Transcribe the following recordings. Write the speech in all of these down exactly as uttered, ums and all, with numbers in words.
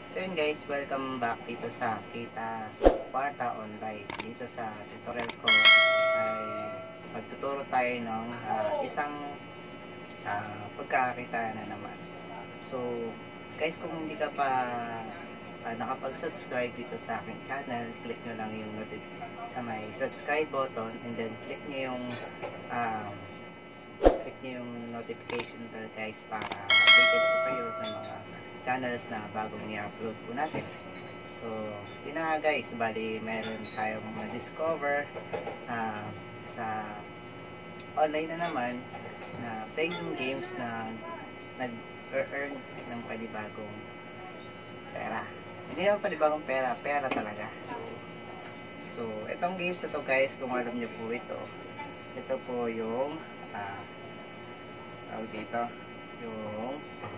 So yun guys, welcome back dito sa Kita Kwarta Online. Dito sa tutorial ko ay magtuturo tayo ng uh, isang uh, pagkakakita na naman. So guys, kung hindi ka pa uh, nakapag-subscribe dito sa aking channel, click nyo lang yung notification sa may subscribe button, and then click nyo yung um, click nyo yung notification bell guys, para updated po kayo sa mga channels na bagong i-upload po natin. So yun na nga guys, bali meron tayong ma-discover uh, sa online na naman na playing games na nag-earn ng panibagong pera. Hindi naman panibagong pera, pera talaga. So, so itong games na to guys, kung alam nyo po ito, ito po yung uh, tawag dito, yung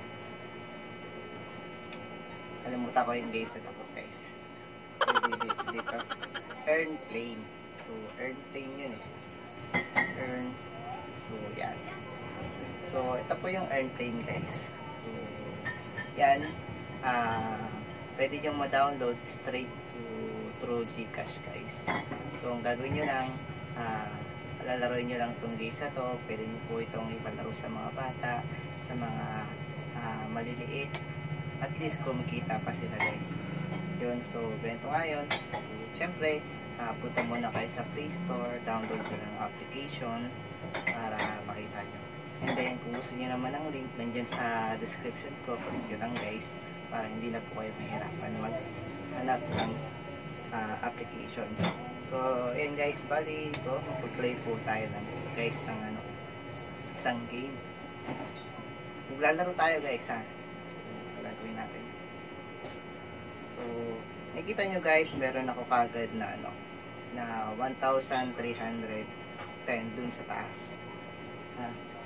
kalimutan ko yung games na to guys. Dito, dito, earn plane. So earn plane yun eh. Earn, so yan. So ito po yung earn plane guys. So yan, ah uh, pwede nyo ma-download straight to through Gcash guys. So ang gagawin nyo lang, ah uh, lalaroin nyo lang itong games na to. Pwede nyo po itong ipalaro sa mga bata, sa mga uh, maliliit. At least kumikita pa sila guys. Yun, so ganito nga yun. So syempre, uh, punta muna kayo sa Play Store, download nyo ng application para makita nyo. And then kung gusto nyo naman ng link, nandyan sa description ko, click nyo lang guys, para hindi na po kayo mahirapan maghanap ng uh, application. So yun guys, bali ito, mag-play po tayo ng guys ng ano, isang game. Maglalaro tayo guys ha. Gagawin natin. So, nakikita nyo guys, meron ako kagad na ano, na one thousand three hundred ten dun sa taas. Ha?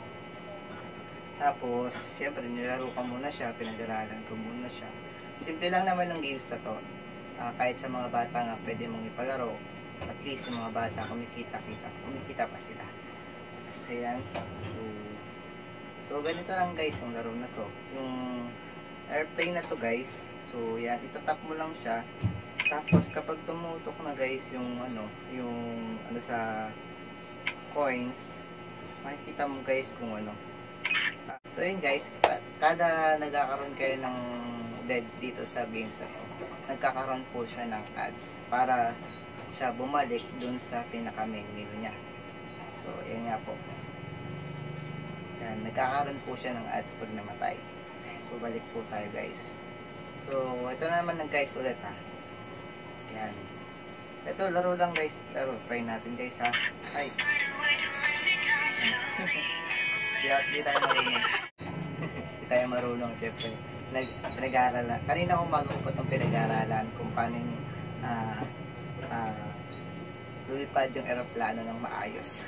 Tapos, syempre, nilaro ko muna siya, pinag-aralan ko muna siya. Simple lang naman ng games na to. Uh, kahit sa mga bata nga, pwede mong ipalaro. At least, yung mga bata, kumikita-kita. Kumikita pa sila. Kasi yan. So, so, ganito lang guys, yung laro na to. Yung airplane na to guys, so yan, itatap mo lang siya, tapos kapag tumutok na guys yung ano, yung ano sa coins, makikita mo guys kung ano. So yun guys, kada nagkakaroon kayo ng dead dito sa games na to, nagkakaroon po siya ng ads para siya bumalik dun sa pinaka main menu niya. So yan nga po, yan, nagkakaroon po siya ng ads pag namatay. So balik po tayo guys. So ito na naman ng guys ulit ha. Yan. Ito laro lang guys. Laro. Try natin guys ha. Ay. Di, di tayo marunong. Di tayo marunong syempre. Nag, pinag-aaralan. Kanina kong magawa po itong pinag-aaralan kung paano yung uh, uh, lumipad yung aeroplano ng maayos.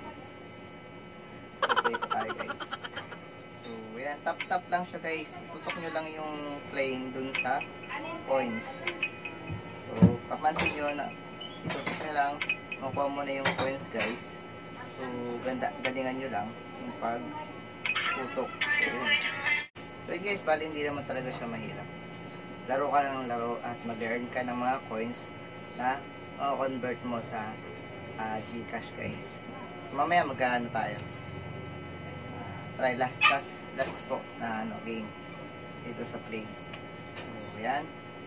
So play po tayo guys. So, yan, tap-tap lang siya guys. Tutok nyo lang yung plane dun sa coins. So, papansin nyo na itutok nyo lang, makuha mo na yung coins guys. So, ganda, galingan nyo lang yung pag-tutok. So, yun. So, yun guys, bali hindi naman talaga siya mahirap. Laro ka lang ng laro at mag-earn ka ng mga coins na ma-convert mo sa uh, Gcash guys. So, mamaya mag-ano tayo. Try last, last, last po na ano, game dito sa play. So, yan.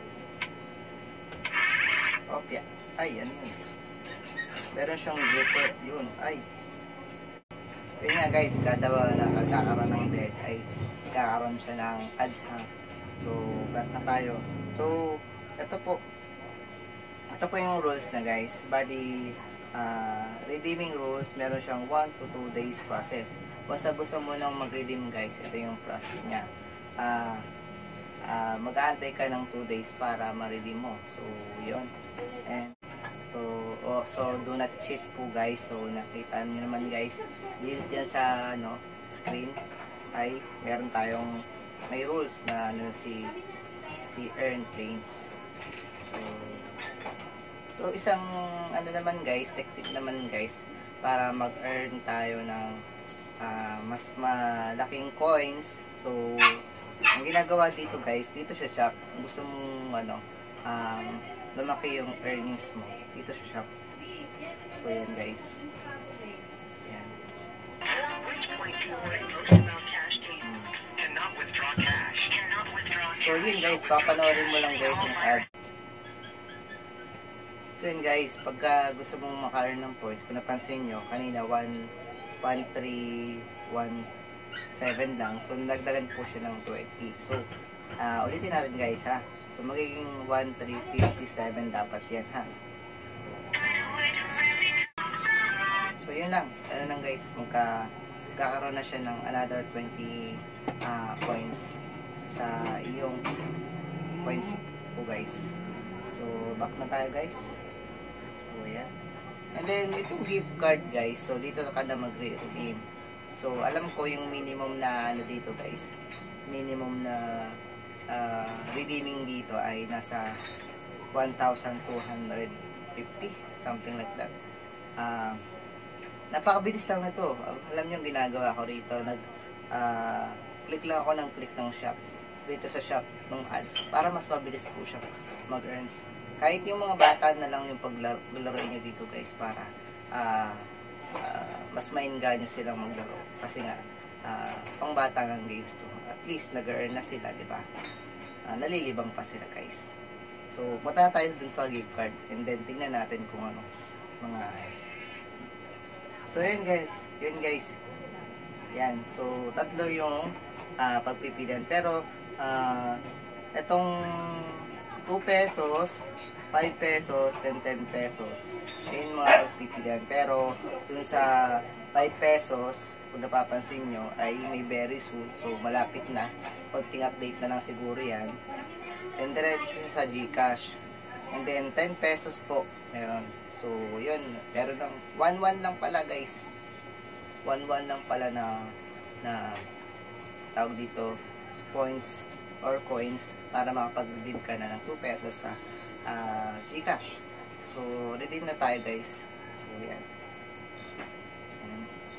Opya. Ay, ano yun? Meron siyang grouper. Yun. Ay. Yun nga guys, kada na kagkakaroon ng dead ay kakaroon siya ng ads ha. So, bet na tayo. So, ito po. Ito po yung rules na guys. Bali, Uh, redeeming rules, meron siyang one to two days process. Basta gusto mo nang mag-redeem guys, ito yung process niya. Uh, uh, mag-aantay ka ng two days para ma-redeem mo. So, yun. And, so, oh, so, do not cheat po guys. So, nakita nyo naman guys, yan sa ano, screen ay meron tayong may rules na ano, si si earn planes. So, So, isang ano naman guys, technique naman guys, para mag-earn tayo ng uh, mas malaking coins. So, ang ginagawa dito guys, dito siya shop. Kung gusto mong ano, um, lumaki yung earnings mo, dito siya shop. So yan guys. Yan. So yun guys, papanoorin mo lang guys yung ad. So yun guys, pagka gusto mong maka-earn ng points, kung napansin nyo, kanina one three one seven lang. So nagdagan po siya ng twenty. So uh, ulitin natin guys ha. So magiging one three five seven dapat yan ha. So yun lang. Ano lang guys, magka kakaroon na siya ng another twenty uh, points sa iyong points po guys. So back na tayo guys. So yan. And then itong gift card guys, so dito ka na mag-redeem. So alam ko yung minimum na ano dito guys, minimum na uh, redeeming dito ay nasa one thousand two hundred fifty, something like that. Uh, napakabilis lang na to. Alam nyo yung ginagawa ko rito, nag uh, click lang ako ng click ng shop dito sa shop ng ads para mas mabilis po siya mag-earns. Kahit yung mga bata na lang yung paglaruin nyo dito guys, para uh, uh, mas mainganyo silang maglaro. Kasi nga, uh, pang bata ng games to. At least, nag-earn na sila, di ba? Uh, nalilibang pa sila guys. So, punta tayo dun sa gift card. And then, tingnan natin kung ano, mga... So, yun guys. Yun guys. Yan. So, tatlo yung uh, pagpipilian. Pero, uh, itong two pesos, five pesos, ten, ten pesos. Ayun mga pagpipilian. Pero, dun sa five pesos, kung napapansin nyo, ay may very soon. So, malapit na. Konting update na lang siguro yan. And diretso sa GCash. And then, ten pesos po. Meron. So, yun. Meron lang. one one lang pala, guys. one one lang pala na, na, tawag dito, points or coins para makapag-redeem ka na ng two pesos sa uh, GCash. So, redeem na tayo guys. So, yan. Yan.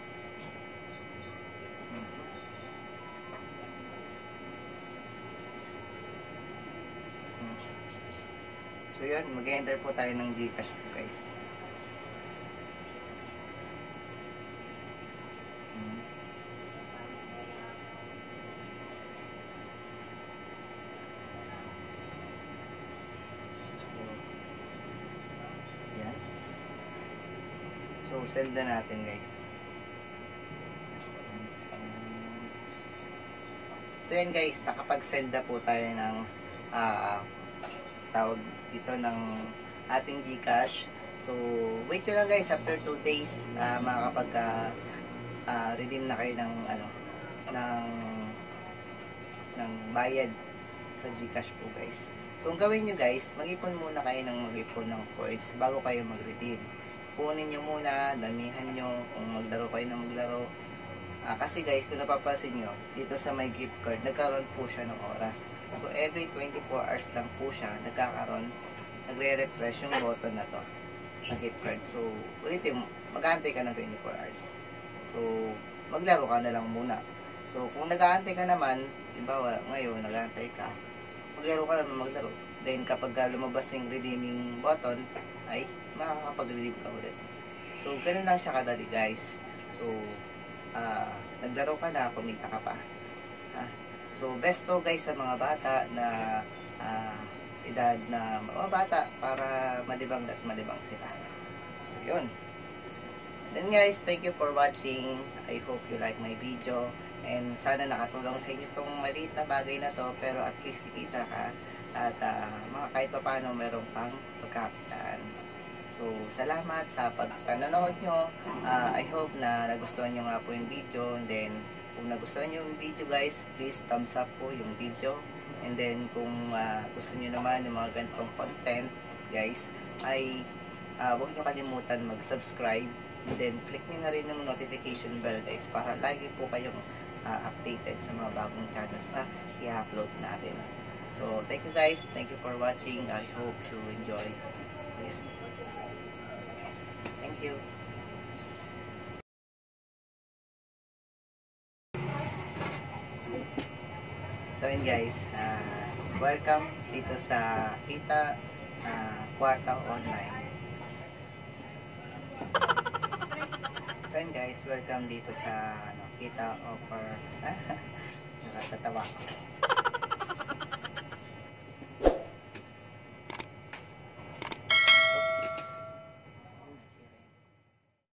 So, yan. Mag-enter po tayo ng GCash po guys. So, send na natin guys. So, yan guys, nakapag-send na po tayo ng uh, tawag dito ng ating GCash. So, wait ko lang guys, after two days, uh, makakapag uh, uh, redeem na kayo ng ano, ng ng bayad sa GCash po guys. So, ang gawin nyo guys, mag-ipon muna kayo ng mag-ipon ng points bago kayo mag-redeem. Punin nyo muna, damihan nyo kung maglaro kayo na maglaro. Ah, kasi guys, kung napapansin nyo, dito sa my gift card, nagkaroon po siya ng oras. So, every twenty-four hours lang po siya, nagkakaroon, nagre-refresh yung button na to, ng gift card. So, ulitin, mag-aantay ka ng twenty-four hours. So, maglaro ka na lang muna. So, kung nag-aantay ka naman, diba, ngayon, nag-aantay ka, maglaro ka naman maglaro. Then, kapag lumabas ng redeeming button, ay makakapag-redeem ka ulit. So, ganun lang siya kadali guys. So, uh, naglaro ka na, kumita ka pa. Ha? So, best to guys sa mga bata na uh, edad na mga bata para malibang at malibang sila. So, yun. Then guys, thank you for watching. I hope you like my video. And sana nakatulong sa inyo itong maliit na bagay na to. Pero at least kikita ka. At uh, mga kahit pa paano meron pang pagkakitaan. So, salamat sa pagpanonood nyo. Uh, I hope na nagustuhan nyo nga po yung video. And then, kung nagustuhan nyo yung video guys, please thumbs up po yung video. And then, kung uh, gusto nyo naman yung mga ganitong content guys, ay uh, huwag nyo kalimutan mag-subscribe. And then, click nyo na rin yung notification bell guys para lagi po kayong uh, updated sa mga bagong channels na i-upload natin. So, thank you guys. Thank you for watching. I hope you enjoy this. Thank you. So, ayun guys, ah, welcome dito sa Kita ah, Kwarta Online. So ayun guys, welcome dito sa ano, Kita Offer. Nakakatawa ko.